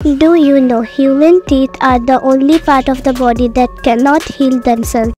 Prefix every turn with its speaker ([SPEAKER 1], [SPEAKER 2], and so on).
[SPEAKER 1] Do you know human teeth are the only part of the body that cannot heal themselves?